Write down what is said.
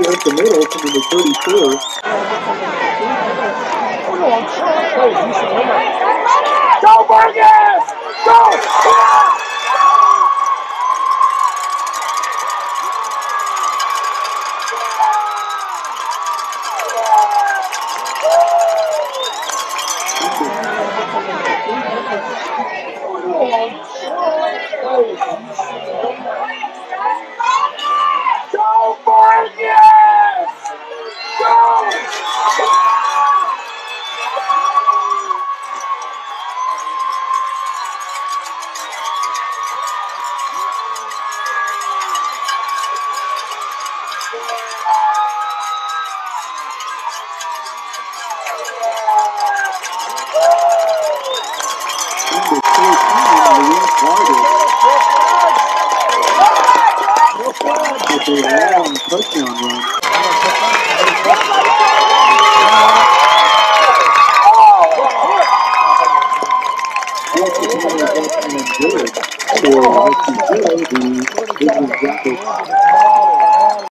pressure up the middle from number 34. Go, Vargas! Go! Go, Vargas! Go! With a long touchdown run. Good. So, like you said, the Big Rapid